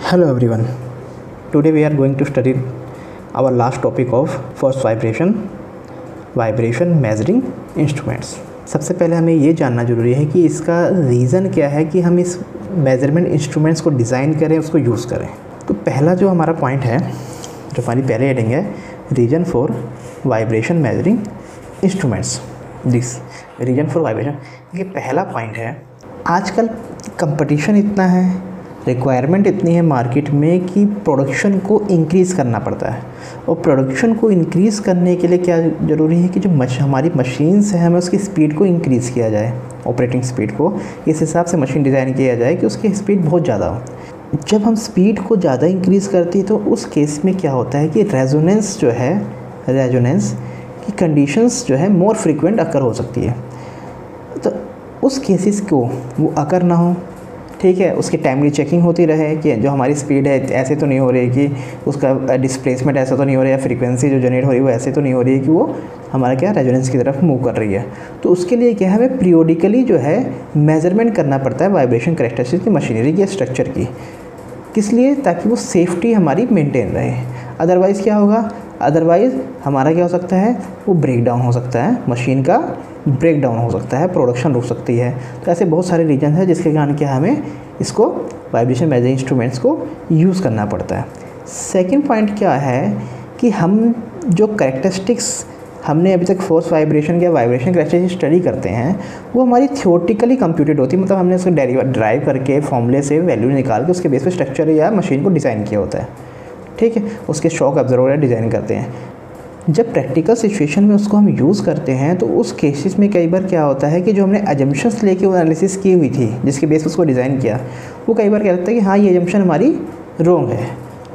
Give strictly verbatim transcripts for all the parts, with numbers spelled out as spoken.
Hello everyone. Today we are going to study our last topic of force vibration, vibration measuring instruments. सबसे पहले हमें ये जानना ज़रूरी है कि इसका रीज़न क्या है कि हम इस मेजरमेंट इंस्ट्रूमेंट्स को डिज़ाइन करें, उसको यूज़ करें। तो पहला जो हमारा पॉइंट है, जो हमारी पहले हेडिंग है, reason for vibration measuring instruments. This reason for vibration, ये पहला पॉइंट है। आजकल कंपटीशन इतना है, रिक्वायरमेंट इतनी है मार्केट में कि प्रोडक्शन को इंक्रीज़ करना पड़ता है। और प्रोडक्शन को इंक्रीज़ करने के लिए क्या ज़रूरी है कि जो मश हमारी मशीन्स हैं, हमें उसकी स्पीड को इंक्रीज़ किया जाए, ऑपरेटिंग स्पीड को इस हिसाब से मशीन डिज़ाइन किया जाए कि उसकी स्पीड बहुत ज़्यादा हो। जब हम स्पीड को ज़्यादा इंक्रीज़ करती है तो उस केस में क्या होता है कि रेजोनेंस जो है, रेजोनेंस की कंडीशंस जो है मोर फ्रीक्वेंट अकर हो सकती है। तो उस केसेस को वो अकर ना हो, ठीक है, उसकी टाइमली चेकिंग होती रहे कि जो हमारी स्पीड है ऐसे तो नहीं हो रही है कि उसका डिस्प्लेसमेंट ऐसा तो नहीं हो रहा है, या फ्रीक्वेंसी जो जनरेट हो रही है वो ऐसे तो नहीं हो रही है कि वो हमारा क्या रेजोनेंस की तरफ मूव कर रही है। तो उसके लिए क्या है, हमें पीरियोडिकली जो है मेजरमेंट करना पड़ता है वाइब्रेशन कैरेक्टरिस्टिक्स की, मशीनरी की, स्ट्रक्चर की। किस लिए? ताकि वो सेफ्टी हमारी मेंटेन रहे। अदरवाइज़ क्या होगा, अदरवाइज़ हमारा क्या हो सकता है, वो ब्रेक डाउन हो सकता है, मशीन का ब्रेक डाउन हो सकता है, प्रोडक्शन रुक सकती है। तो ऐसे बहुत सारे रीजन हैं जिसके कारण क्या हमें इसको वाइब्रेशन मेजरिंग इंस्ट्रूमेंट्स को यूज़ करना पड़ता है। सेकंड पॉइंट क्या है कि हम जो कैरेक्टरिस्टिक्स हमने अभी तक फोर्स वाइब्रेशन या वाइब्रेशन कैरेक्टरिस्टिक्स स्टडी करते हैं, वो हमारी थियोरेटिकली कंप्यूटेड होती है। मतलब हमने उसको ड्राइव करके फॉर्मूले से वैल्यू निकाल के उसके बेस पे स्ट्रक्चर या मशीन को डिज़ाइन किया होता है, ठीक है। उसके शॉक ऑब्जर्वर डिज़ाइन करते हैं। जब प्रैक्टिकल सिचुएशन में उसको हम यूज़ करते हैं तो उस केसेस में कई बार क्या होता है कि जो हमने अजम्पशंस लेके वो एनालिसिस की हुई थी, जिसके बेस पर उसको डिज़ाइन किया, वो कई बार क्या लगता है कि हाँ ये अजम्पशन हमारी रॉन्ग है,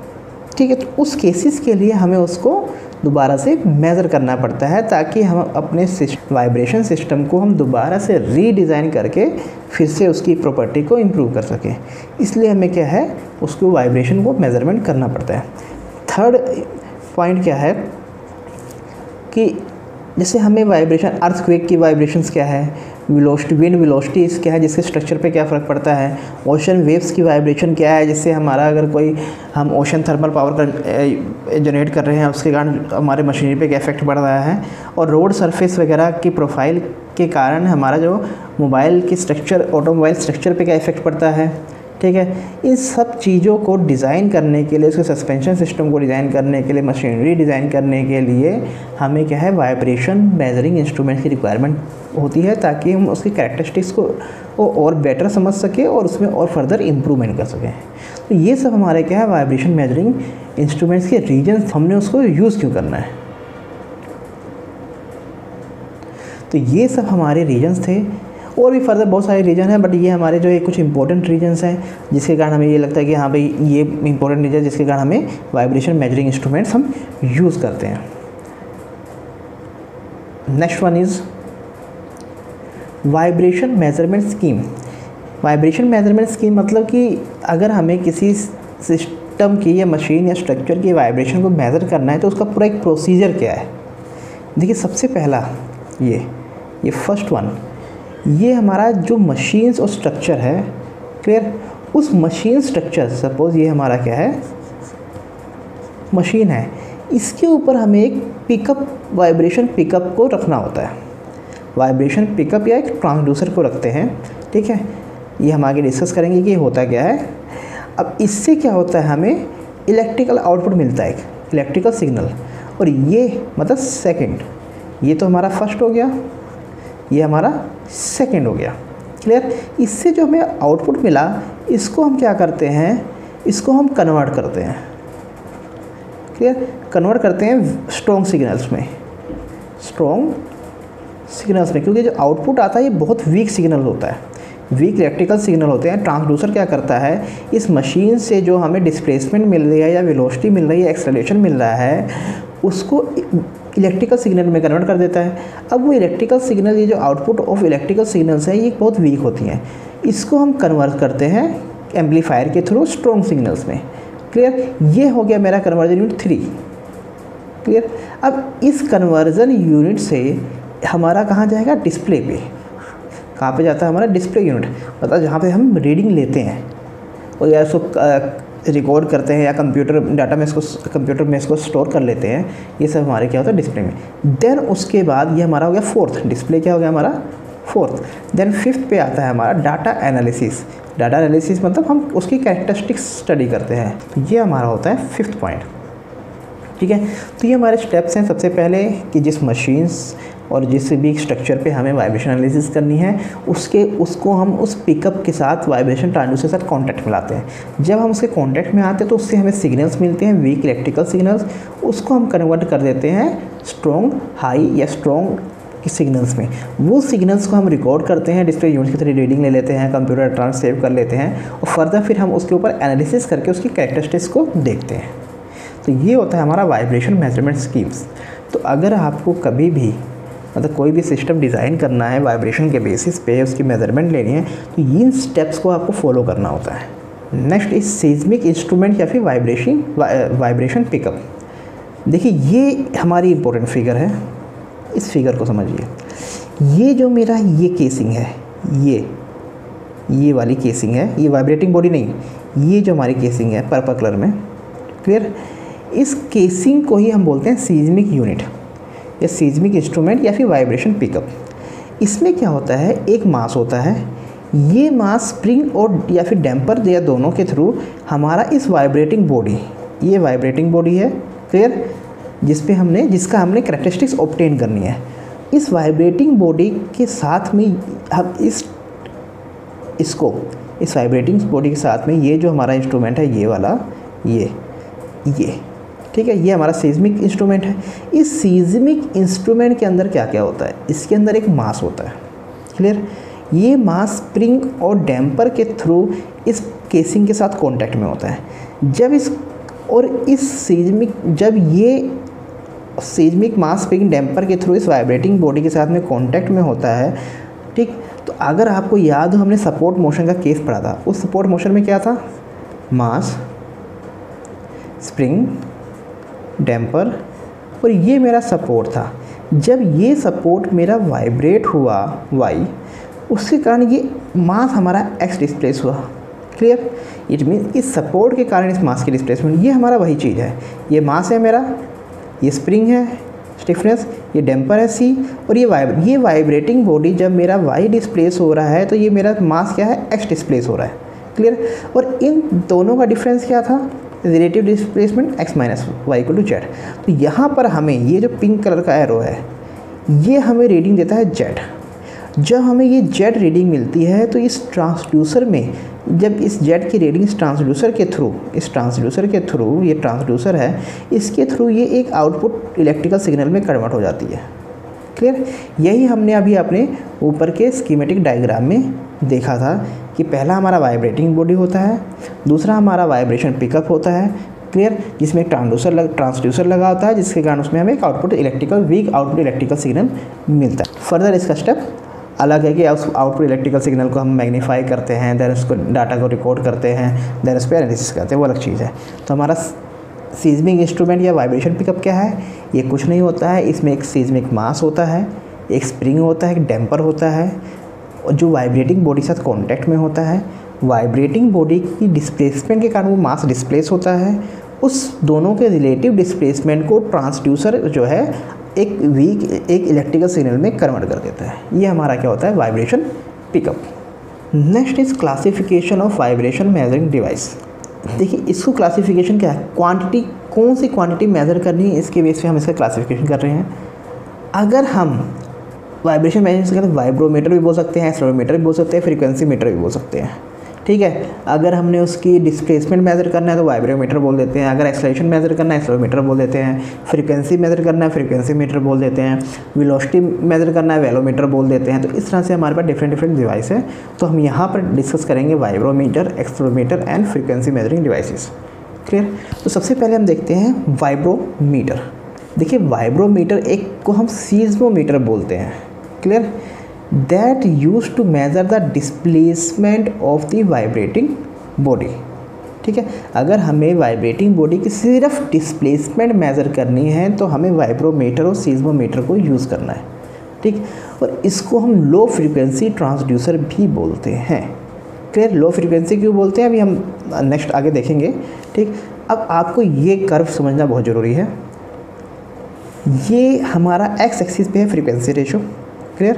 ठीक है। तो उस केसेस के लिए हमें उसको दोबारा से मेज़र करना पड़ता है ताकि हम अपने वाइब्रेशन सिस्टम को हम दोबारा से रीडिज़ाइन करके फिर से उसकी प्रॉपर्टी को इम्प्रूव कर सकें। इसलिए हमें क्या है, उसको वाइब्रेशन को मेज़रमेंट करना पड़ता है। थर्ड पॉइंट क्या है कि जैसे हमें वाइब्रेशन, अर्थक्वेक की वाइब्रेशंस क्या है, वेलोसिटी, विंड वेलोसिटी क्या है, जिसके स्ट्रक्चर पे क्या फ़र्क पड़ता है, ओशन वेव्स की वाइब्रेशन क्या है, जिससे हमारा अगर कोई हम ओशन थर्मल पावर का जनरेट कर रहे हैं उसके कारण हमारे मशीनरी पे क्या इफेक्ट पड़ रहा है, और रोड सरफेस वगैरह की प्रोफाइल के कारण हमारा जो मोबाइल की स्ट्रक्चर, ऑटोमोबाइल स्ट्रक्चर पे क्या इफेक्ट पड़ता है, ठीक है। इन सब चीज़ों को डिज़ाइन करने के लिए, उसके सस्पेंशन सिस्टम को डिज़ाइन करने के लिए, मशीनरी डिज़ाइन करने के लिए हमें क्या है, वाइब्रेशन मेजरिंग इंस्ट्रूमेंट की रिक्वायरमेंट होती है ताकि हम उसकी कैरेक्टरिस्टिक्स को और बेटर समझ सकें और उसमें और फर्दर इम्प्रूवमेंट कर सकें। तो ये सब हमारे क्या है, वाइब्रेशन मेजरिंग इंस्ट्रूमेंट्स के रीजन, हमने उसको यूज़ क्यों करना है। तो ये सब हमारे रीजन्स थे, और भी फर्दर बहुत सारे रीजन हैं, बट ये हमारे जो है कुछ इंपॉर्टेंट रीजन्स हैं जिसके कारण हमें ये लगता है कि हाँ भाई ये इंपॉर्टेंट रीजन जिसके कारण हमें वाइब्रेशन मेजरिंग इंस्ट्रूमेंट्स हम यूज़ करते हैं। Next one is vibration measurement scheme. Vibration measurement scheme मतलब कि अगर हमें किसी सिस्टम की या मशीन या स्ट्रक्चर की वाइब्रेशन को मेज़र करना है तो उसका पूरा एक प्रोसीजर क्या है। देखिए, सबसे पहला ये ये फर्स्ट वन, ये हमारा जो मशीन्स और स्ट्रक्चर है, क्लियर, उस मशीन स्ट्रक्चर, सपोज़ ये हमारा क्या है, मशीन है, इसके ऊपर हमें एक पिकअप, वाइब्रेशन पिकअप को रखना होता है। वाइब्रेशन पिकअप या एक ट्रांसड्यूसर को रखते हैं, ठीक है। ये हम आगे डिस्कस करेंगे कि ये होता क्या है। अब इससे क्या होता है, हमें इलेक्ट्रिकल आउटपुट मिलता है, एक इलेक्ट्रिकल सिग्नल, और ये मतलब सेकेंड, ये तो हमारा फर्स्ट हो गया, ये हमारा सेकंड हो गया, क्लियर। इससे जो हमें आउटपुट मिला, इसको हम क्या करते हैं, इसको हम कन्वर्ट करते हैं, क्लियर, कन्वर्ट करते हैं स्ट्रॉन्ग सिग्नल्स में, स्ट्रॉन्ग सिग्नल्स में, क्योंकि जो आउटपुट आता है ये बहुत वीक सिग्नल होता है, वीक इलेक्ट्रिकल सिग्नल होते हैं। ट्रांसड्यूसर क्या करता है, इस मशीन से जो हमें डिस्प्लेसमेंट मिल रही है या वेलोसिटी मिल रही है, एक्सेलरेशन मिल रहा है, उसको इलेक्ट्रिकल सिग्नल में कन्वर्ट कर देता है। अब वो इलेक्ट्रिकल सिग्नल, ये जो आउटपुट ऑफ इलेक्ट्रिकल सिग्नल्स हैं, ये बहुत वीक होती हैं, इसको हम कन्वर्ट करते हैं एम्पलीफायर के थ्रू स्ट्रॉन्ग सिग्नल्स में, क्लियर। ये हो गया मेरा कन्वर्जन यूनिट थ्री, क्लियर। अब इस कन्वर्जन यूनिट से हमारा कहाँ जाएगा, डिस्प्ले पे। कहाँ पे जाता है हमारा, डिस्प्ले यूनिट, मतलब जहाँ पे हम रीडिंग लेते हैं, और या उसको रिकॉर्ड करते हैं या कंप्यूटर डाटा में इसको कंप्यूटर में इसको स्टोर कर लेते हैं, ये सब हमारे क्या होता है डिस्प्ले में। देन उसके बाद ये हमारा हो गया फोर्थ, डिस्प्ले क्या हो गया हमारा फोर्थ। देन फिफ्थ पे आता है हमारा डाटा एनालिसिस। डाटा एनालिसिस मतलब हम उसकी कैरेक्टरिस्टिक्स स्टडी करते हैं, तो ये हमारा होता है फिफ्थ पॉइंट। ठीक है, तो ये हमारे स्टेप्स हैं। सबसे पहले कि जिस मशीन्स और जिस भी स्ट्रक्चर पे हमें वाइब्रेशन एनालिसिस करनी है उसके उसको हम उस पिकअप के साथ वाइब्रेशन ट्रांसड्यूसर के साथ कांटेक्ट में लाते हैं। जब हम उसके कांटेक्ट में आते हैं तो उससे हमें सिग्नल्स मिलते हैं, वीक इलेक्ट्रिकल सिग्नल्स, उसको हम कन्वर्ट कर देते हैं स्ट्रॉन्ग हाई या स्ट्रॉन्ग सिग्नल्स में। वो सिग्नल्स को हम रिकॉर्ड करते हैं, डिस्प्ले यूनिट की तरह रीडिंग ले लेते हैं, कंप्यूटर इलेक्ट्रॉनिक्स सेव कर लेते हैं और फर्दर फिर हम उसके ऊपर एनालिसिस करके उसकी कैरेक्टरिस्टिक्स को देखते हैं। तो ये होता है हमारा वाइब्रेशन मेजरमेंट स्कीम्स। तो अगर आपको कभी भी मतलब कोई भी सिस्टम डिज़ाइन करना है वाइब्रेशन के बेसिस पे, उसकी मेजरमेंट लेनी है, तो इन स्टेप्स को आपको फॉलो करना होता है। नेक्स्ट इज सीस्मिक इंस्ट्रूमेंट या फिर वाइब्रेशन वाइब्रेशन पिकअप। देखिए ये हमारी इंपॉर्टेंट फिगर है, इस फिगर को समझिए। ये जो मेरा ये केसिंग है, ये ये वाली केसिंग है, ये वाइब्रेटिंग बॉडी नहीं, ये जो हमारी केसिंग है पर्पल कलर में, क्लियर। इस केसिंग को ही हम बोलते हैं सीस्मिक यूनिट या सीस्मिक इंस्ट्रूमेंट या फिर वाइब्रेशन पिकअप। इसमें क्या होता है, एक मास होता है, ये मास स्प्रिंग और या फिर डैम्पर या दोनों के थ्रू हमारा इस वाइब्रेटिंग बॉडी, ये वाइब्रेटिंग बॉडी है, क्लियर, जिस पे हमने जिसका हमने कैरेक्टरिस्टिक्स ऑब्टेन करनी है। इस वाइब्रेटिंग बॉडी के साथ में हम इस इसको इस वाइब्रेटिंग बॉडी के साथ में ये जो हमारा इंस्ट्रूमेंट है, ये वाला, ये ये ठीक है, ये हमारा सीस्मिक इंस्ट्रूमेंट है। इस सीस्मिक इंस्ट्रूमेंट के अंदर क्या क्या होता है, इसके अंदर एक मास होता है, क्लियर। ये मास स्प्रिंग और डैम्पर के थ्रू इस केसिंग के साथ कांटेक्ट में होता है। जब इस और इस सीस्मिक जब ये सीस्मिक मास स्प्रिंग डैम्पर के थ्रू इस वाइब्रेटिंग बॉडी के साथ में कांटेक्ट में होता है, ठीक। तो अगर आपको याद हो, हमने सपोर्ट मोशन का केस पढ़ा था। उस सपोर्ट मोशन में क्या था, मास स्प्रिंग डैम्पर और ये मेरा सपोर्ट था। जब ये सपोर्ट मेरा वाइब्रेट हुआ वाई, उसके कारण ये मास हमारा एक्स डिस्प्लेस हुआ, क्लियर। इट मीन इस सपोर्ट के कारण इस मास की डिस्प्लेसमेंट, ये हमारा वही चीज़ है। ये मास है मेरा, ये स्प्रिंग है स्टिफनेस, ये डैम्पर है सी, और ये वाइब ये वाइब्रेटिंग बॉडी जब मेरा वाई डिस्प्लेस हो रहा है तो ये मेरा मास क्या है, एक्स डिस्प्लेस हो रहा है, क्लियर। और इन दोनों का डिफरेंस क्या था, relative displacement x minus y equal to z. तो यहाँ पर हमें ये जो पिंक कलर का एरो है, ये हमें रीडिंग देता है जेड। जब हमें ये जेड रीडिंग मिलती है तो इस ट्रांसड्यूसर में, जब इस जेड की रीडिंग इस ट्रांसड्यूसर के थ्रू इस ट्रांसड्यूसर के थ्रू ये ट्रांसड्यूसर है, इसके थ्रू ये एक आउटपुट इलेक्ट्रिकल सिग्नल में कन्वर्ट हो जाती है, क्लियर। यही हमने अभी अपने ऊपर के स्कीमेटिक डायग्राम में देखा था कि पहला हमारा वाइब्रेटिंग बॉडी होता है, दूसरा हमारा वाइब्रेशन पिकअप होता है, क्लियर, जिसमें एक ट्रांसड्यूसर लग ट्रांसड्यूसर लगा होता है, जिसके कारण उसमें हमें एक output electrical weak output electrical signal मिलता है। फर्दर इसका स्टेप अलग है कि उस आउटपुट इलेक्ट्रिकल सिग्नल को हम मैग्नीफाई करते हैं, देन उसको डाटा को रिकॉर्ड करते हैं, देन उस पर एनालिसिस करते हैं, वो अलग चीज़ है। तो हमारा सीस्मिक इंस्ट्रूमेंट या वाइब्रेशन पिकअप क्या है, ये कुछ नहीं होता है, इसमें एक सीस्मिक मास होता है, एक स्प्रिंग होता है, एक डैम्पर होता है, और जो वाइब्रेटिंग बॉडी के साथ कांटेक्ट में होता है। वाइब्रेटिंग बॉडी की डिस्प्लेसमेंट के कारण वो मास डिस्प्लेस होता है, उस दोनों के रिलेटिव डिस्प्लेसमेंट को ट्रांसड्यूसर जो है एक वीक एक इलेक्ट्रिकल सिग्नल में कन्वर्ट कर देता है। ये हमारा क्या होता है, vibration pickup. Next is classification of vibration measuring device. देखिए इसको क्लासिफिकेशन क्या है, क्वांटिटी, कौन सी क्वांटिटी मेजर करनी है, इसके बेस पे हम इसका क्लासिफिकेशन कर रहे हैं। अगर हम वाइब्रेशन मेजर से कहते हैं, वाइब्रोमीटर भी बोल सकते हैं, एक्सेलरोमीटर भी बोल सकते हैं, फ्रीक्वेंसी मीटर भी बोल सकते हैं, ठीक है। अगर हमने उसकी डिस्प्लेसमेंट मेजर करना है तो वाइब्रोमीटर बोल देते हैं, अगर एक्सेलरेशन मेजर करना है एक्सेलरोमीटर बोल देते हैं, फ्रीक्वेंसी मेजर करना है फ्रीक्वेंसी मीटर बोल देते हैं, वेलोसिटी मेजर करना है वेलोमीटर बोल देते हैं। तो इस तरह से हमारे पास डिफरेंट डिफरेंट डिवाइस है। तो हम यहाँ पर डिस्कस करेंगे vibrometer, accelerometer and frequency measuring devices, clear. तो सबसे पहले हम देखते हैं वाइब्रोमीटर। देखिए वाइब्रोमीटर एक को हम सीज्मोमीटर बोलते हैं, clear, that used to measure the displacement of the vibrating body, ठीक है। अगर हमें वाइब्रेटिंग बॉडी की सिर्फ डिस्प्लेसमेंट मेज़र करनी है तो हमें वाइब्रोमीटर और सीज्मोमीटर को यूज़ करना है, ठीक। और इसको हम लो फ्रीक्वेंसी ट्रांसड्यूसर भी बोलते हैं, क्लियर। लो फ्रीक्वेंसी क्यों बोलते हैं अभी हम नेक्स्ट आगे देखेंगे, ठीक। अब आपको ये कर्व समझना बहुत ज़रूरी है। ये हमारा एक्स एक्सिस पे है फ्रीक्वेंसी रेशो, क्लियर,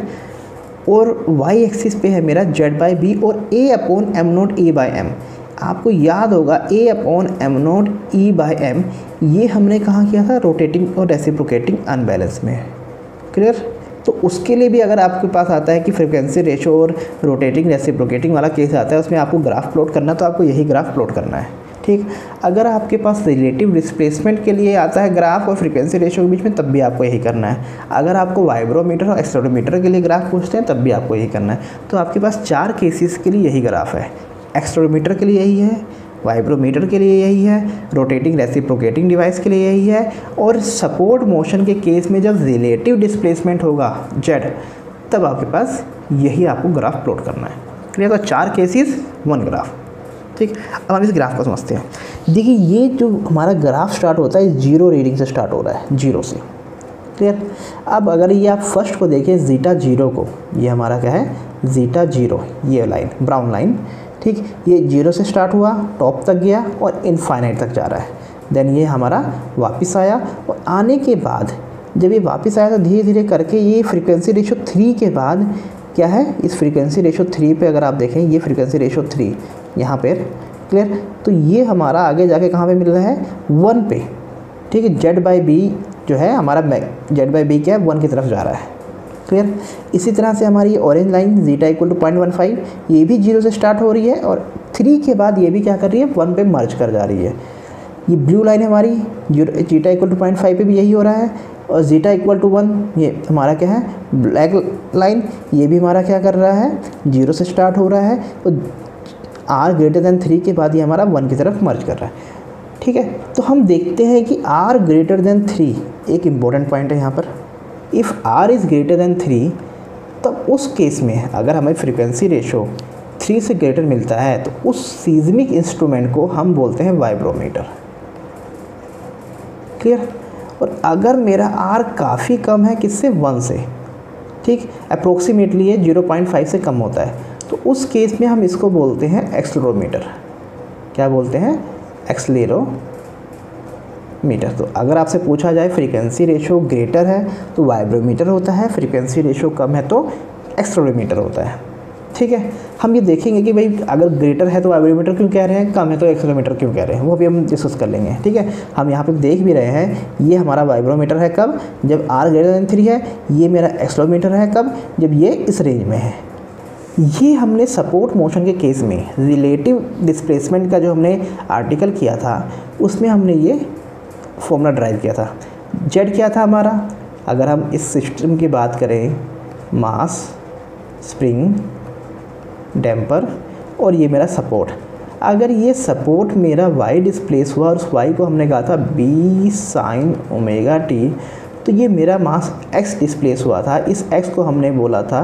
और वाई एक्सिस पे है मेरा जेड बाई बी और a upon m naught e by m. आपको याद होगा a upon m naught e by m ये हमने कहाँ किया था, रोटेटिंग और रेसिप्रोकेटिंग अनबैलेंस में, क्लियर। तो उसके लिए भी अगर आपके पास आता है कि फ्रीक्वेंसी रेशो और रोटेटिंग रेसिप्रोकेटिंग वाला केस आता है, उसमें आपको ग्राफ प्लॉट करना, तो आपको यही ग्राफ प्लॉट करना है, ठीक। अगर आपके पास रिलेटिव डिस्प्लेसमेंट के लिए आता है ग्राफ और फ्रीक्वेंसी रेशो के बीच में, तब भी आपको यही करना है। अगर आपको वाइब्रोमीटर और एक्सेलेरोमीटर के लिए ग्राफ पूछते हैं, तब भी आपको यही करना है। तो आपके पास चार केसेस के लिए यही ग्राफ है। एक्सेलेरोमीटर के लिए यही है, वाइब्रोमीटर के लिए यही है, रोटेटिंग रेसिप्रोकेटिंग डिवाइस के लिए यही है, और सपोर्ट मोशन के केस में जब रिलेटिव डिस्प्लेसमेंट होगा जेड, तब आपके पास यही आपको ग्राफ प्लॉट करना है, क्लियर। तो चार केसेस वन ग्राफ, ठीक। अब हम इस ग्राफ को समझते हैं। देखिए ये जो हमारा ग्राफ स्टार्ट होता है जीरो रीडिंग से स्टार्ट हो रहा है, जीरो से, क्लियर। अब अगर ये आप फर्स्ट को देखें जीटा जीरो को, ये हमारा क्या है, जीटा जीरो, ये लाइन ब्राउन लाइन, ठीक। ये जीरो से स्टार्ट हुआ, टॉप तक गया और इनफाइनाइट तक जा रहा है। देन ये हमारा वापस आया, और आने के बाद जब ये वापस आया तो धीरे धीरे करके ये फ्रीक्वेंसी रेशो थ्री के बाद क्या है, इस फ्रीक्वेंसी रेशो थ्री पे अगर आप देखें, ये फ्रीक्वेंसी रेशो थ्री यहाँ पर, क्लियर। तो ये हमारा आगे जाके कहाँ पे मिल रहा है, वन पे, ठीक है। जेड बाई बी जो है हमारा जेड बाई बी क्या है, वन की तरफ जा रहा है, क्लियर। इसी तरह से हमारी ये orange line zeta equal to point one five, ये भी जीरो से स्टार्ट हो रही है और थ्री के बाद ये भी क्या कर रही है, वन पे मर्ज कर जा रही है। ये ब्लू लाइन हमारी zeta equal to point five पे भी यही हो रहा है, और जीटा इक्वल टू वन ये हमारा क्या है, ब्लैक लाइन, ये भी हमारा क्या कर रहा है, जीरो से स्टार्ट हो रहा है, और आर ग्रेटर दैन थ्री के बाद ये हमारा वन की तरफ मर्ज कर रहा है, ठीक है। तो हम देखते हैं कि आर ग्रेटर दैन थ्री एक इम्पोर्टेंट पॉइंट है यहाँ पर। If r is greater than three, तब उस केस में अगर हमें फ्रीक्वेंसी रेशो थ्री से ग्रेटर मिलता है, तो उस सीज़मिक इंस्ट्रूमेंट को हम बोलते हैं वाइब्रोमीटर, क्लियर। और अगर मेरा आर काफ़ी कम है, किससे, वन से, ठीक, अप्रोक्सीमेटली ये ज़ीरो पॉइंट फाइव से कम होता है, तो उस केस में हम इसको बोलते हैं एक्सेलेरोमीटर। क्या बोलते हैं, एक्सेलेरोमीटर। तो अगर आपसे पूछा जाए फ्रीक्वेंसी रेशो ग्रेटर है तो वाइब्रोमीटर होता है, फ्रीक्वेंसी रेशो कम है तो एक्सेलेरोमीटर होता है, ठीक है। हम ये देखेंगे कि भाई अगर ग्रेटर है तो वाइब्रोमीटर क्यों कह रहे हैं, कम है तो एक्सेलेरोमीटर क्यों कह रहे हैं, वो भी हम डिस्कस कर लेंगे, ठीक है। हम यहाँ पे देख भी रहे हैं, ये हमारा वाइब्रोमीटर है कब, जब आर ग्रेटर दैन थ्री है। ये मेरा एक्सेलेरोमीटर है कब, जब ये इस रेंज में है। ये हमने सपोर्ट मोशन के केस में रिलेटिव डिस्प्लेसमेंट का जो हमने आर्टिकल किया था, उसमें हमने ये फॉर्मूला ड्राइव किया था। जेड क्या था हमारा, अगर हम इस सिस्टम की बात करें, मास, स्प्रिंग, डैम्पर और ये मेरा सपोर्ट। अगर ये सपोर्ट मेरा वाई डिस्प्लेस हुआ और उस वाई को हमने कहा था बी साइन ओमेगा टी, तो ये मेरा मास एक्स डिस्प्लेस हुआ था। इस एक्स को हमने बोला था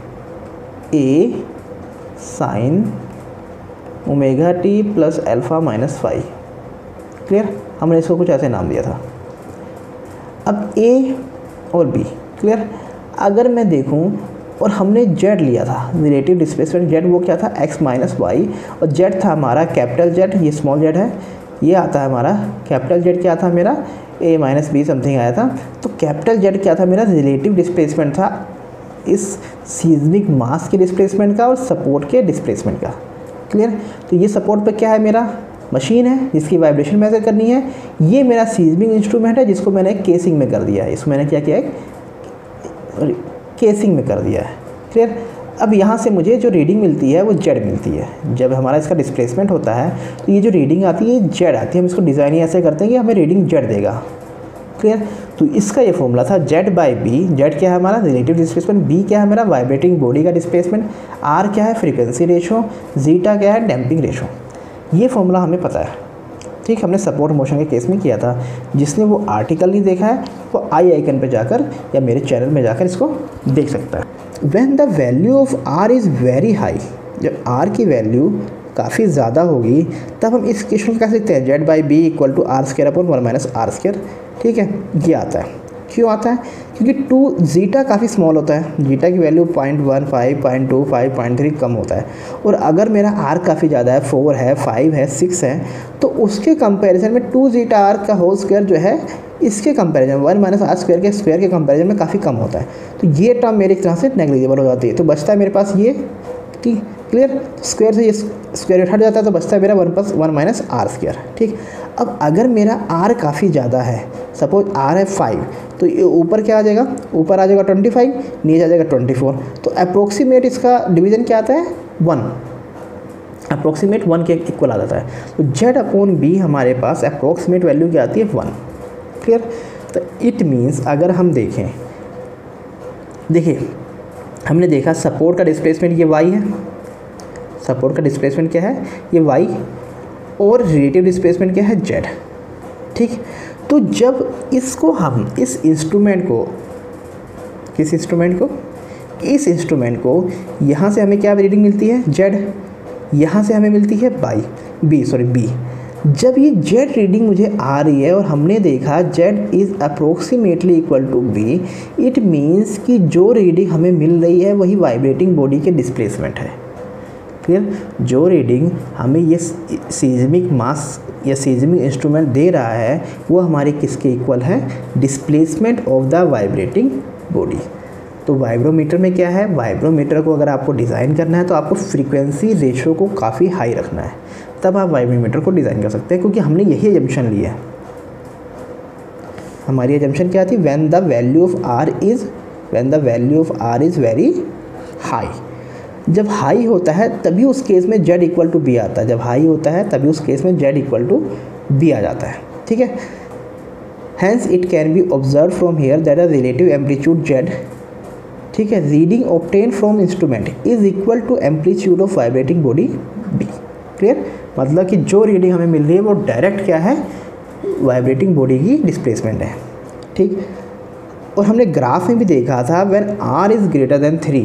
a sine omega t plus alpha minus five, clear. हमने इसको कुछ ऐसे नाम दिया था। अब ए और बी, क्लियर। अगर मैं देखूं और हमने जेड लिया था, रिलेटिव डिस्प्लेसमेंट जेड, वो क्या था, एक्स माइनस वाई, और जेड था हमारा कैपिटल जेड, ये स्मॉल जेड है, ये आता है हमारा कैपिटल जेड, क्या था मेरा ए माइनस बी समथिंग आया था। तो कैपिटल जेड क्या था मेरा, रिलेटिव डिस्प्लेसमेंट था इस सीज़मिक मास के डिस्प्लेसमेंट का और सपोर्ट के डिस्प्लेसमेंट का, क्लियर। तो ये सपोर्ट पे क्या है, मेरा मशीन है जिसकी वाइब्रेशन मेजर करनी है। ये मेरा सीज़मिक इंस्ट्रूमेंट है जिसको मैंने केसिंग में कर दिया है, इसको मैंने क्या किया है, केसिंग में कर दिया है, क्लियर। अब यहाँ से मुझे जो रीडिंग मिलती है वो जेड मिलती है। जब हमारा इसका डिस्प्लेसमेंट होता है तो ये जो रीडिंग आती है ये जेड आती है। हम इसको डिज़ाइन ही ऐसे करते हैं कि हमें रीडिंग जेड देगा, क्लियर। तो इसका ये फॉर्मूला था जेड बाई बी। जेड क्या है हमारा, रिलेटिव डिस्प्लेसमेंट, बी क्या है हमारा, वाइब्रेटिंग बॉडी का डिस्प्लेसमेंट, आर क्या है, फ्रीक्वेंसी रेशो, जीटा क्या है, डैम्पिंग रेशो। ये फॉर्मूला हमें पता है, ठीक। हमने सपोर्ट मोशन के केस में किया था। जिसने वो आर्टिकल नहीं देखा है वो आई आइकन पे जाकर या मेरे चैनल में जाकर इसको देख सकता है। When the value of R is very high, जब आर की वैल्यू काफ़ी ज़्यादा होगी तब हम इस क्वेश्चन को कह सकते हैं Z by B equal to R square upon one minus R square, ठीक है। ये आता है, क्यों आता है? क्योंकि टू जीटा काफ़ी स्मॉल होता है, जीटा की value point one five point two five point three कम होता है। और अगर मेरा आर काफ़ी ज़्यादा है, फोर है, फाइव है, सिक्स है, तो उसके कंपैरिजन में टू जीटा आर का होल स्क्वायर जो है इसके comparison one minus R square के स्क्वायर के कंपैरिजन में काफ़ी कम होता है। तो ये टर्म मेरी तरह से नेग्लिजिबल हो जाती है। तो बचता है मेरे पास ये, ठीक, क्लियर। स्क्वायर से ये स्क्वायर हट जाता है तो बचता है मेरा one plus one minus R square, ठीक। अब अगर मेरा आर काफ़ी ज़्यादा है, सपोज आर है फाइव, तो ये ऊपर क्या आ जाएगा? ऊपर आ जाएगा ट्वेंटी फाइव, नीचे आ जाएगा ट्वेंटी फोर। तो अप्रोक्सीमेट इसका डिवीज़न क्या आता है? वन, अप्रोक्सीमेट वन के इक्वल आ जाता है। तो जेड अपॉन बी हमारे पास अप्रोक्सीमेट वैल्यू क्या आती है? One, clear. तो इट मीन्स अगर हम देखें, देखिए हमने देखा सपोर्ट का डिस्प्लेसमेंट ये वाई है, सपोर्ट का डिस्प्लेसमेंट क्या है? ये वाई, और रिलेटिव डिस्प्लेसमेंट क्या है? जेड, ठीक। तो जब इसको हम इस इंस्ट्रूमेंट को, किस इंस्ट्रूमेंट को? इस इंस्ट्रूमेंट को यहाँ से हमें क्या रीडिंग मिलती है? जेड। यहाँ से हमें मिलती है बाई बी सॉरी बी। जब ये जेड रीडिंग मुझे आ रही है और हमने देखा Z is approximately equal to B, it means कि जो रीडिंग हमें मिल रही है वही वाइब्रेटिंग बॉडी के डिस्प्लेसमेंट है, क्लियर। जो रीडिंग हमें ये सीज़मिक मास या सीज़मिक इंस्ट्रूमेंट दे रहा है वो हमारे किसके इक्वल है? Displacement of the vibrating body. तो वाइब्रोमीटर में क्या है? वाइब्रोमीटर को अगर आपको डिज़ाइन करना है तो आपको फ्रीक्वेंसी रेशो को काफ़ी हाई रखना है, तब आप वाइब्रोमीटर को डिज़ाइन कर सकते हैं। क्योंकि हमने यही एजम्पशन ली है, हमारी एजम्पशन क्या थी? When the value of R is when the value of R is very high. जब हाई होता है तभी उस केस में जेड इक्वल टू बी आता है, जब हाई होता है तभी उस केस में जेड इक्वल टू बी आ जाता है, ठीक है। Hence it can be observe from here that the relative amplitude Z, ठीक है, reading obtain from instrument is equal to amplitude of vibrating body B, clear. मतलब कि जो रीडिंग हमें मिल रही है वो डायरेक्ट क्या है? वाइब्रेटिंग बॉडी की डिस्प्लेसमेंट है, ठीक। और हमने ग्राफ में भी देखा था when R is greater than three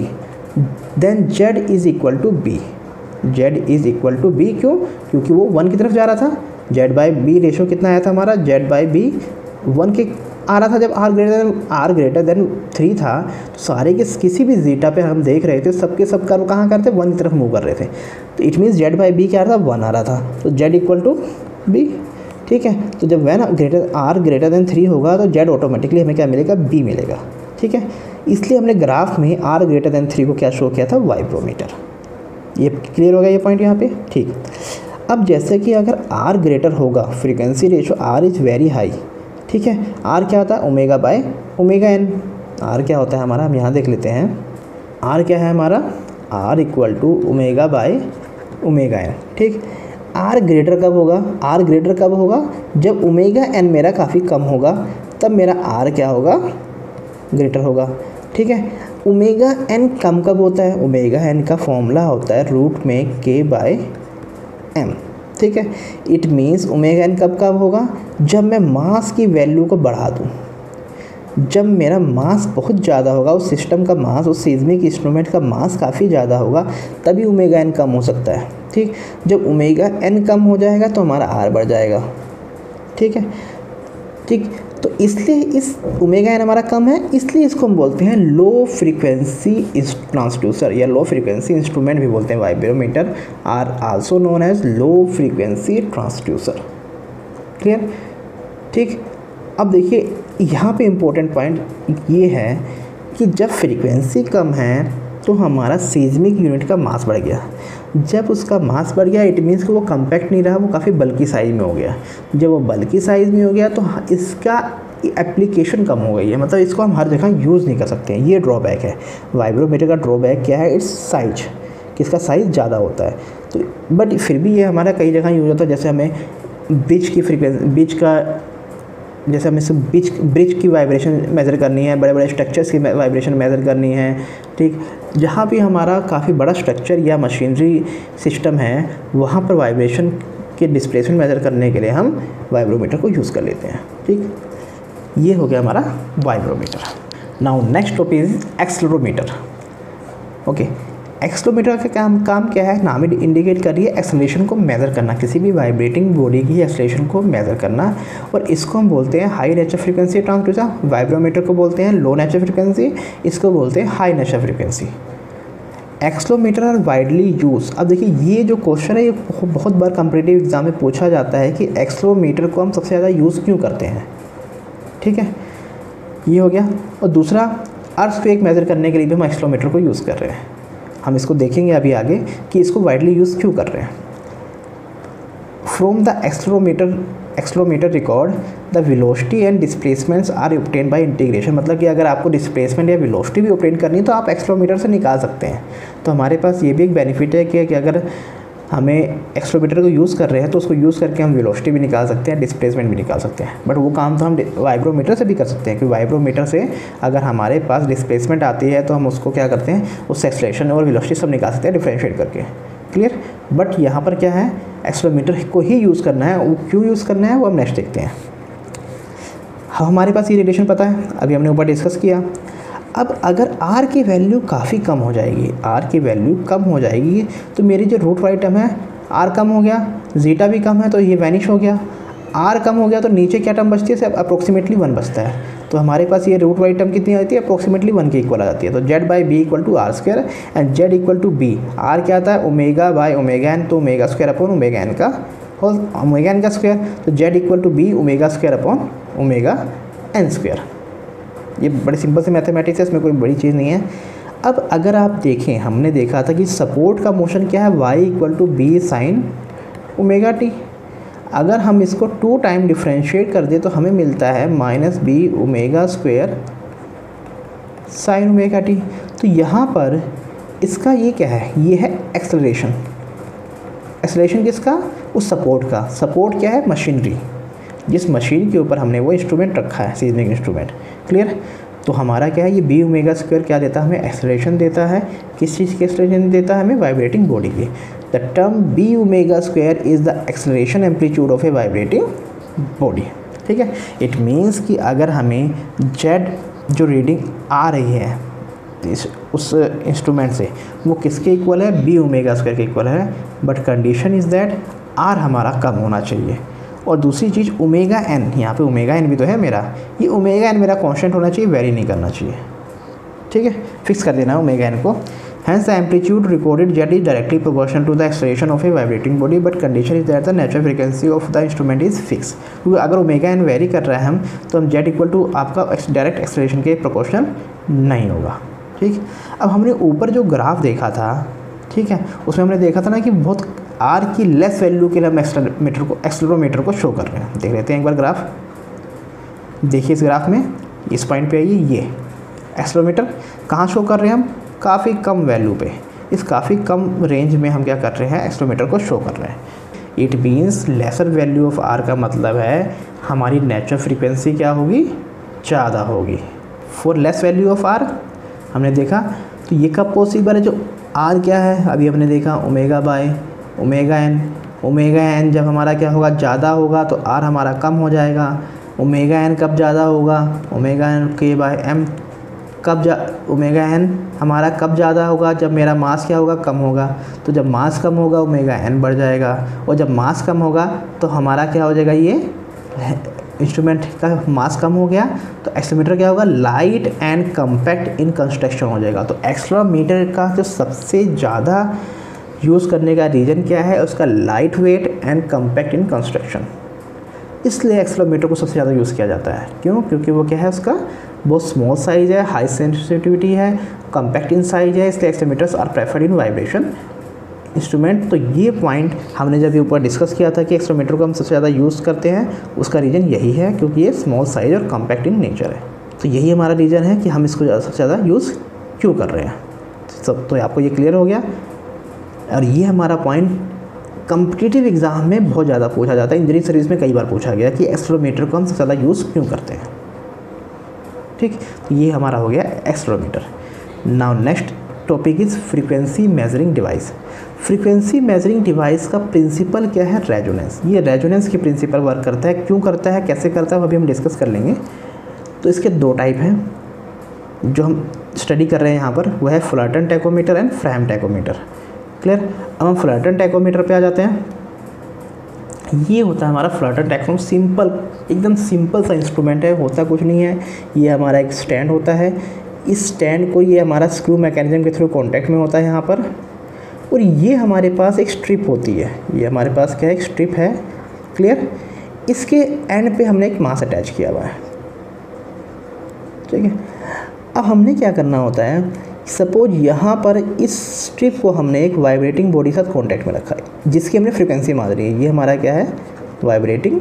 then Z is equal to B, Z is equal to B. क्यों? क्योंकि वो वन की तरफ जा रहा था। जेड बाई बी रेशो कितना आया था हमारा? जेड बाई बी वन के आ रहा था। जब R greater than R greater than three था तो सारे के किसी भी जीटा पे हम देख रहे थे सबके सब कर्व कहाँ करते? वन की तरफ मूव कर रहे थे। तो it means Z by B क्या आ रहा था? वन आ रहा था। तो जेड इक्वल टू बी, ठीक है। तो जब when greater R greater than three होगा तो जेड ऑटोमेटिकली हमें क्या मिलेगा? बी मिलेगा, ठीक है। इसलिए हमने ग्राफ में आर ग्रेटर देन थ्री को क्या शो किया था? वाइब्रोमीटर। ये क्लियर हो गया ये पॉइंट यहाँ पे, ठीक। अब जैसे कि अगर आर ग्रेटर होगा, frequency ratio R is very high, ठीक है। आर क्या होता है? Omega by omega N. R क्या होता है हमारा? हम यहाँ देख लेते हैं। आर क्या है हमारा? R equal to omega by omega N, ठीक। आर ग्रेटर कब होगा? आर ग्रेटर कब होगा? जब ओमेगा एन मेरा काफ़ी कम होगा, तब मेरा आर क्या होगा? ग्रेटर होगा, ठीक है। ओमेगा एन कम कब होता है? ओमेगा एन का फॉर्मूला होता है रूट में के बाय एम, ठीक है। इट मीन्स ओमेगा एन कब कब होगा? जब मैं मास की वैल्यू को बढ़ा दूँ, जब मेरा मास बहुत ज़्यादा होगा, उस सिस्टम का मास, उस सीज़मिक इंस्ट्रूमेंट का मास काफ़ी ज़्यादा होगा, तभी ओमेगा एन कम हो सकता है, ठीक। जब ओमेगा एन कम हो जाएगा तो हमारा आर बढ़ जाएगा, ठीक है, ठीक। तो इसलिए इस ओमेगा एन हमारा कम है, इसलिए इसको हम बोलते हैं लो फ्रीक्वेंसी ट्रांसड्यूसर या लो फ्रीक्वेंसी इंस्ट्रूमेंट भी बोलते हैं। Vibrometer R also known as low frequency transducer, clear, ठीक। अब देखिए यहाँ पे इम्पोर्टेंट पॉइंट ये है कि जब फ्रीक्वेंसी कम है तो हमारा सीज़मिक यूनिट का मास बढ़ गया। जब उसका मास बढ़ गया इट मीन्स कि वो कम्पैक्ट नहीं रहा, वो काफ़ी बल्कि साइज़ में हो गया। जब वो बल्कि साइज़ में हो गया तो इसका एप्लीकेशन कम हो गई है, मतलब इसको हम हर जगह यूज़ नहीं कर सकते हैं। ये ड्रॉबैक है वाइब्रोमीटर का। ड्रॉबैक क्या है? इट्स साइज, किसका साइज़ ज़्यादा होता है। तो बट फिर भी ये हमारा कई जगह यूज़ होता है। जैसे हमें बीच की फ्रीक्वेंसी, बीच का जैसे हमें सब बीच ब्रिज की वाइब्रेशन मेज़र करनी है, बड़े बड़े स्ट्रक्चर्स की वाइब्रेशन मेज़र करनी है, ठीक। जहाँ भी हमारा काफ़ी बड़ा स्ट्रक्चर या मशीनरी सिस्टम है वहाँ पर वाइब्रेशन के डिस्प्लेसमेंट मेज़र करने के लिए हम वाइब्रोमीटर को यूज़ कर लेते हैं, ठीक। ये हो गया हमारा vibrometer. Now next topic is accelerometer. Okay, accelerometer का काम काम क्या है, नाम इंडिकेट कर रही है एक्सेलरेशन को मेज़र करना, किसी भी वाइब्रेटिंग बॉडी की एक्सेलरेशन को मेज़र करना। और इसको हम बोलते हैं high nature frequency transducer. Vibrometer को बोलते हैं लो नेचर फ्रीक्वेंसी, इसको बोलते हैं high nature frequency. Accelerometer are widely use. अब देखिए ये जो क्वेश्चन है ये बहुत बार कॉम्पिटिटिव एग्जाम में पूछा जाता है कि एक्सेलरोमीटर को हम सबसे ज़्यादा यूज़ क्यों करते हैं। ठीक है, ये हो गया। और दूसरा, अर्थक्वेक मेज़र करने के लिए भी हम एक्सेलरोमीटर को यूज़ कर रहे हैं। हम इसको देखेंगे अभी आगे कि इसको वाइडली यूज़ क्यों कर रहे हैं। From the accelerometer accelerometer record the velocity and displacements are obtain by integration. मतलब कि अगर आपको डिस्प्लेसमेंट या वेलोसिटी भी ऑब्टेन करनी है तो आप एक्सेलरोमीटर से निकाल सकते हैं। तो हमारे पास ये भी एक बेनिफिट है कि, कि अगर हमें एक्सेलरोमीटर को यूज़ कर रहे हैं तो उसको यूज़ करके हम वेलोसिटी भी निकाल सकते हैं, डिस्प्लेसमेंट भी निकाल सकते हैं। बट वो काम तो हम वाइब्रोमीटर से भी कर सकते हैं, कि वाइब्रोमीटर से अगर हमारे पास डिस्प्लेसमेंट आती है तो हम उसको क्या करते हैं, उससे एक्सेलरेशन और वेलोसिटी सब निकाल सकते हैं डिफरेंशिएट करके। क्लियर। बट यहाँ पर क्या है, एक्सेलरोमीटर को ही यूज़ करना है। वो क्यों यूज़ करना है वो हम नेक्स्ट देखते हैं। हमारे पास ये रिलेशन पता है, अभी हमने ऊपर डिस्कस किया। अब अगर r की वैल्यू काफ़ी कम हो जाएगी, r की वैल्यू कम हो जाएगी तो मेरी जो रूट वाई टर्म है r कम हो गया, जीटा भी कम है तो ये वैनिश हो गया। r कम हो गया तो नीचे क्या टर्म बचती है, सिर्फ अप्रोक्सीमेटली वन बचता है। तो हमारे पास ये रूट वाई टर्म कितनी आती है, अप्रोक्सीमेटली वन के इक्वल आ जाती है। तो Z by B equal to R square and Z equal to B. R क्या आता है, ओमेगा बाई ओमेगा एन, तो omega square upon omega N का होल ओमेगा एन का स्क्वायर। तो Z equal to B omega square upon omega N square. ये बड़ी simple से मैथमेटिक्स है, इसमें कोई बड़ी चीज़ नहीं है। अब अगर आप देखें, हमने देखा था कि सपोर्ट का मोशन क्या है, y equal to B sine omega T. अगर हम इसको टू टाइम डिफ्रेंशिएट कर दें तो हमें मिलता है minus B omega square sine omega T. तो यहाँ पर इसका ये क्या है, ये है एक्सेलरेशन। एक्सेलरेशन किसका, उस सपोर्ट का। सपोर्ट क्या है, मशीनरी, जिस मशीन के ऊपर हमने वो इंस्ट्रूमेंट रखा है, सीजनिंग इंस्ट्रूमेंट। क्लियर। तो हमारा क्या है, ये बी ओमेगा स्क्वायर क्या देता है, हमें एक्सेलरेशन देता है। किस चीज़ की एक्सेलरेशन देता है, हमें वाइब्रेटिंग बॉडी की। The term B omega square is the acceleration amplitude of a vibrating body. ठीक है। इट मीन्स कि अगर हमें जेड जो रीडिंग आ रही है इस उस इंस्ट्रूमेंट से, वो किसके इक्वल है, बी ओमेगा स्क्वायर के इक्वल है। But condition is that R हमारा कम होना चाहिए। और दूसरी चीज़ ओमेगा एन, यहाँ पे ओमेगा एन भी तो है मेरा, ये ओमेगा एन मेरा कांस्टेंट होना चाहिए, वेरी नहीं करना चाहिए। ठीक है, फिक्स कर देना ओमेगा एन को। Hence the amplitude recorded Z is directly proportional to the acceleration of a vibrating body, but condition is that the natural frequency of the instrument is fix. क्योंकि अगर ओमेगा एन वेरी कर रहा है हम, तो हम Z equal to आपका direct acceleration के प्रोपोर्शनल नहीं होगा। ठीक। अब हमने ऊपर जो ग्राफ देखा था, ठीक है, उसमें हमने देखा था ना कि बहुत आर की लेस वैल्यू के लिए हम एक्सेलरोमीटर को एक्सेलरोमीटर को शो कर रहे हैं। देख लेते हैं एक बार ग्राफ। देखिए इस ग्राफ में इस पॉइंट पे आइए, ये एक्सेलरोमीटर कहाँ शो कर रहे हैं हम, काफ़ी कम वैल्यू पे। इस काफ़ी कम रेंज में हम क्या कर रहे हैं, एक्सेलरोमीटर को शो कर रहे हैं। It means lesser value of R का मतलब है हमारी नेचुरल फ्रीक्वेंसी क्या होगी, ज़्यादा होगी। For less value of R हमने देखा, तो ये कब पॉसिबल है, जो आर क्या है, अभी हमने देखा omega by omega N. Omega N जब हमारा क्या होगा, ज़्यादा होगा तो आर हमारा कम हो जाएगा। ओमेगा एन कब ज़्यादा होगा, ओमेगा एन के बाय एम कब जा ओमेगा एन हमारा कब ज़्यादा होगा, जब मेरा मास क्या होगा, कम होगा। तो जब मास कम होगा ओमेगा एन बढ़ जाएगा, और जब मास कम होगा तो हमारा क्या हो जाएगा, ये इंस्ट्रूमेंट का मास कम हो गया तो एक्सेलरोमीटर क्या होगा, light and compact in construction हो जाएगा। तो एक्सेलरोमीटर का जो सबसे ज़्यादा यूज़ करने का रीज़न क्या है, उसका light weight and compact in construction. इसलिए एक्सेलरोमीटर को सबसे ज़्यादा यूज़ किया जाता है। क्यों, क्योंकि वो क्या है, उसका बहुत स्मॉल साइज़ है, हाई सेंसिटिविटी है, कम्पैक्ट इन साइज है, इसलिए accelerometers are preferred in vibration instrument. तो ये पॉइंट हमने जब ऊपर डिस्कस किया था कि एक्सेलरोमीटर को हम सबसे ज़्यादा यूज़ करते हैं, उसका रीज़न यही है क्योंकि ये स्मॉल साइज और कम्पैक्ट इन नेचर है। तो यही हमारा रीज़न है कि हम इसको सबसे ज़्यादा यूज़ क्यों कर रहे हैं। सब तो आपको ये क्लियर हो गया। और ये हमारा पॉइंट कॉम्पिटिटिव एग्ज़ाम में बहुत ज़्यादा पूछा जाता है। इंजीनियरिंग सर्विस में कई बार पूछा गया कि एक्सेलरोमीटर को हम सबसे ज़्यादा यूज़ क्यों करते हैं। ठीक, तो ये हमारा हो गया accelerometer. Now next topic is frequency measuring device. Frequency measuring device का प्रिंसिपल क्या है, रेजोनेंस। ये रेजोनेंस के प्रिंसिपल वर्क करता है। क्यों करता है, कैसे करता है, वो अभी हम डिस्कस कर लेंगे। तो इसके दो टाइप हैं, जो हम स्टडी कर रहे हैं यहाँ पर वो है Fullarton tachometer and Frahm tachometer. Clear. अब हम फुलरटन टैकोमीटर पे आ जाते हैं। ये होता है हमारा फुलरटन टैकोमीटर, सिंपल एकदम सिंपल सा इंस्ट्रूमेंट है, होता कुछ नहीं है। ये हमारा एक स्टैंड होता है, इस स्टैंड को ये हमारा स्क्रू मैकेनिज्म के थ्रू कॉन्टैक्ट में होता है यहाँ पर, और ये हमारे पास एक स्ट्रिप होती है। ये हमारे पास क्या है, एक स्ट्रिप है। क्लियर। इसके एंड पे हमने एक मास अटैच किया हुआ है, ठीक है। अब हमने क्या करना होता है, सपोज यहाँ पर इस स्ट्रिप को हमने एक वाइब्रेटिंग बॉडी के साथ कॉन्टैक्ट में रखा है, जिसकी हमने फ्रिक्वेंसी मानी है। ये हमारा क्या है, वाइब्रेटिंग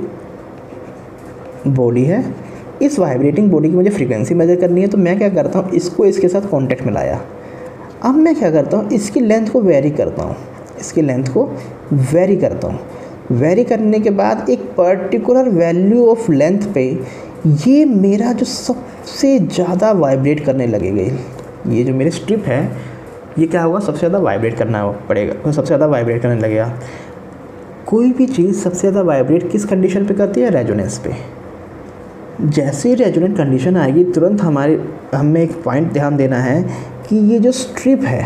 बॉडी है। इस वाइब्रेटिंग बॉडी की मुझे फ्रीक्वेंसी मेजर करनी है, तो मैं क्या करता हूँ, इसको इसके साथ कांटेक्ट में लाया। अब मैं क्या करता हूँ, इसकी लेंथ को वेरी करता हूँ, इसकी लेंथ को वेरी करता हूँ। वेरी करने के बाद एक पर्टिकुलर वैल्यू ऑफ लेंथ पे ये मेरा जो सबसे ज़्यादा वाइब्रेट करने लगेगा, ये जो मेरी स्ट्रिप है ये क्या होगा, सबसे ज़्यादा वाइब्रेट करना पड़ेगा, तो सबसे ज़्यादा वाइब्रेट करने लगेगा। कोई भी चीज़ सबसे ज़्यादा वाइब्रेट किस कंडीशन पे करती है, रेजोनेंस पे। जैसे ही रेजोनेंट कंडीशन आएगी, तुरंत हमारे हमें एक पॉइंट ध्यान देना है कि ये जो स्ट्रिप है,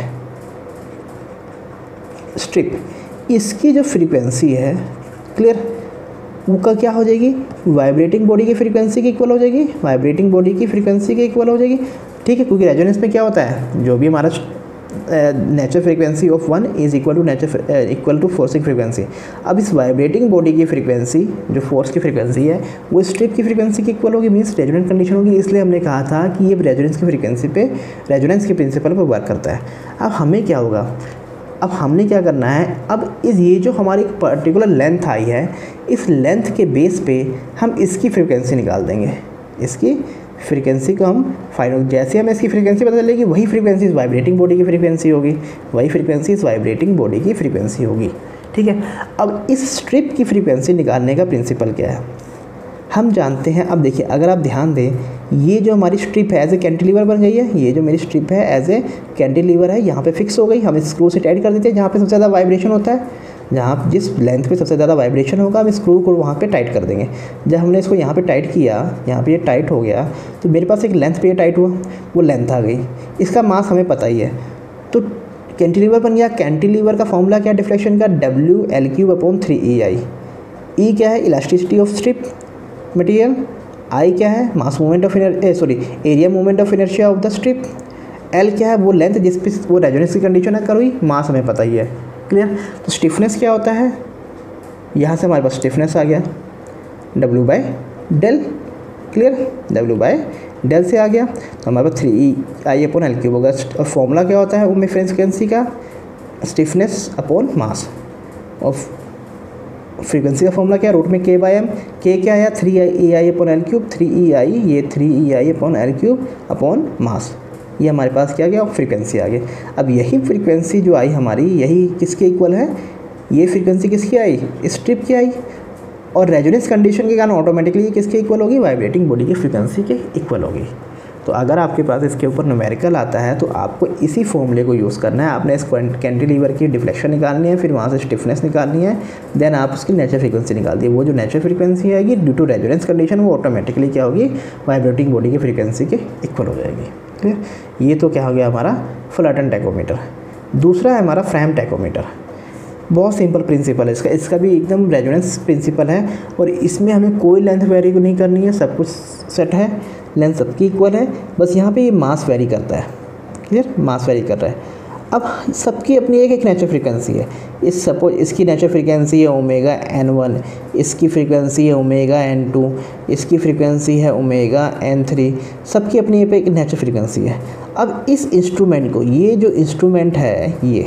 स्ट्रिप इसकी जो फ्रीक्वेंसी है, क्लियर, वो का क्या हो जाएगी, वाइब्रेटिंग बॉडी की फ्रीक्वेंसी के इक्वल हो जाएगी, वाइब्रेटिंग बॉडी की फ्रीक्वेंसी के इक्वल हो जाएगी, ठीक है। क्योंकि रेजोनेंस में क्या होता है, जो भी हमारा natural frequency of one is equal to natural equal to forcing frequency. अब इस वाइब्रेटिंग बॉडी की फ्रीक्वेंसी, जो फोर्स की फ्रीक्वेंसी है, वो स्ट्रिप की फ्रीक्वेंसी की इक्वल होगी, मीन्स रेजोनेंट कंडीशन होगी। इसलिए हमने कहा था कि ये रेजोनेंस की फ्रीक्वेंसी पे, रेजोनेंस के प्रिंसिपल पर वर्क करता है। अब हमें क्या होगा, अब हमने क्या करना है, अब इस ये जो हमारी एक पर्टिकुलर लेंथ आई है, इस लेंथ के बेस पे हम इसकी फ्रीक्वेंसी निकाल देंगे। इसकी फ्रीक्वेंसी को हम फाइनल, जैसे हमें इसकी फ्रीक्वेंसी पता चलेगी, वही फ्रीक्वेंसी इस वाइब्रेटिंग बॉडी की फ्रीक्वेंसी होगी, वही फ्रीक्वेंसी इस वाइब्रेटिंग बॉडी की फ्रीक्वेंसी होगी, ठीक है। अब इस स्ट्रिप की फ्रीक्वेंसी निकालने का प्रिंसिपल क्या है, हम जानते हैं। अब देखिए, अगर आप ध्यान दें, ये जो हमारी स्ट्रिप है एज ए कैंटिलीवर बन गई है, ये जो मेरी स्ट्रिप है एज ए कैंटिलीवर है, यहाँ पे फिक्स हो गई। हम स्क्रू से टाइट कर देते हैं जहाँ पे सबसे ज़्यादा वाइब्रेशन होता है, जहाँ जिस लेंथ पे सबसे ज़्यादा वाइब्रेशन होगा, हम स्क्रू को वहाँ पे टाइट कर देंगे। जब हमने इसको यहाँ पे टाइट किया, यहाँ पे ये टाइट हो गया, तो मेरे पास एक लेंथ पे ये टाइट हुआ, वो लेंथ आ गई। इसका मास हमें पता ही है, तो कैंटिलीवर बन गया। कैंटिलीवर का फॉर्मूला क्या है डिफ्लेक्शन का, W L cube upon three E I. E क्या है, elasticity of strip material. I क्या है, mass movement of inner sorry area movement of inertia of the strip. L क्या है, वो लेंथ जिस पे वो रेजोनेंस की कंडीशन है कर हुई। मास हमें पता ही है, क्लियर। तो स्टिफनेस क्या होता है, यहाँ से हमारे पास स्टिफनेस आ गया W by del, clear, W by del से आ गया, तो हमारे पास three E I upon L cube होगा। और फॉर्मूला क्या होता है ओमेगा फ्रीक्वेंसी का, स्टिफनेस अपॉन मास। और फ्रीक्वेंसी का फॉर्मूला क्या है, रूट में के बाई एम। के क्या आया, three E I upon L cube, three E I, ये three E I upon L cube upon mass. ये हमारे पास क्या गया, फ्रीक्वेंसी आ गई। अब यही फ्रीक्वेंसी जो आई हमारी, यही किसके इक्वल है, ये फ्रीक्वेंसी किसकी आई, स्ट्रिप की आई, और रेजोनेंस कंडीशन के कारण ऑटोमेटिकली ये किसके इक्वल होगी, वाइब्रेटिंग बॉडी की फ्रीक्वेंसी के इक्वल होगी। तो अगर आपके पास इसके ऊपर न्यूमेरिकल आता है, तो आपको इसी फॉर्मूले को यूज़ करना है। आपने इस कैंटिलीवर की डिफ्लेक्शन निकालनी है, फिर वहाँ से स्टिफनेस निकालनी है, देन आप उसकी नेचुरल फ्रीक्वेंसी निकाल दी। वो जो नेचुरल फ्रीक्वेंसी आएगी ड्यू टू रेजोनेंस कंडीशन, वो ऑटोमेटिकली क्या होगी, वाइब्रेटिंग बॉडी की फ्रीक्वेंसी के इक्वल हो जाएगी, ठीक है। ये तो क्या हो गया हमारा फुलरटन टैकोमीटर। दूसरा है हमारा फ्रैम टैकोमीटर। बहुत सिंपल प्रिंसिपल है इसका, इसका भी एकदम रेजोनेंस प्रिंसिपल है, और इसमें हमें कोई लेंथ वेरी नहीं करनी है, सब कुछ सेट है, लेंथ सबकी इक्वल है, बस यहाँ पे ये मास वेरी करता है, क्लियर, मास वेरी कर रहा है। अब सबकी अपनी एक एक नेचुरल फ्रीक्वेंसी है। इस सपोज इसकी नेचुरल फ्रीक्वेंसी है ओमेगा एन वन, इसकी फ्रीक्वेंसी है ओमेगा एन टू, इसकी फ्रीक्वेंसी है ओमेगा एन थ्री, सबकी अपनी एक नेचुरल फ्रीक्वेंसी है। अब इस इंस्ट्रूमेंट को, ये जो इंस्ट्रूमेंट है, ये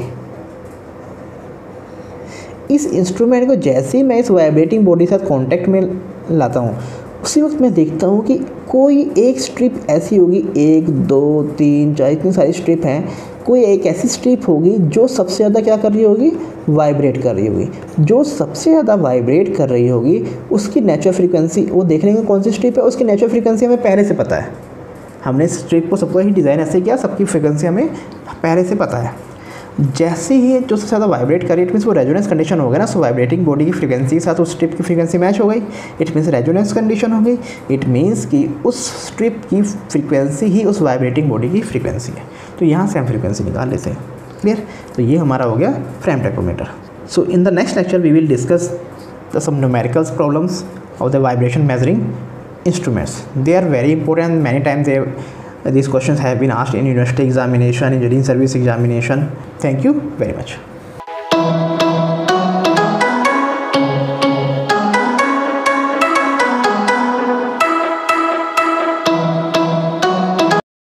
इस इंस्ट्रूमेंट को जैसे ही मैं इस वाइब्रेटिंग बॉडी के साथ कांटेक्ट में लाता हूँ, उसी वक्त मैं देखता हूँ कि कोई एक स्ट्रिप ऐसी होगी, एक दो तीन चार इतनी सारी स्ट्रिप हैं, कोई एक ऐसी स्ट्रिप होगी जो सबसे ज़्यादा क्या कर रही होगी, वाइब्रेट कर रही होगी। जो सबसे ज़्यादा वाइब्रेट कर रही होगी उसकी नेचुरल फ्रीक्वेंसी, वो देख लेंगे कौन सी स्ट्रिप है, उसकी नेचुरल फ्रीक्वेंसी हमें पहले से पता है। हमने स्ट्रिप को सबको ही डिज़ाइन ऐसे किया, सबकी फ्रीक्वेंसी हमें पहले से पता है। जैसे ही जो सबसे ज़्यादा वाइब्रेट करे, इट मीन्स वो रेजोनेंस कंडीशन हो गया ना, सो वाइब्रेटिंग बॉडी की फ्रीक्वेंसी के साथ उस स्ट्रिप की फ्रीक्वेंसी मैच हो गई, इट मीन्स रेजोनेंस कंडीशन हो गई। इट मीन्स कि उस स्ट्रिप की फ्रीक्वेंसी ही उस वाइब्रेटिंग बॉडी की फ्रीक्वेंसी है। तो यहाँ से हम फ्रीक्वेंसी निकाल लेते हैं। क्लियर? तो ये हमारा हो गया Frahm tachometer. So in the next lecture we will discuss the some numericals problems of the vibration measuring instruments. They are very important. Many times they these questions have been asked in university examination, engineering service examination. Thank you very much.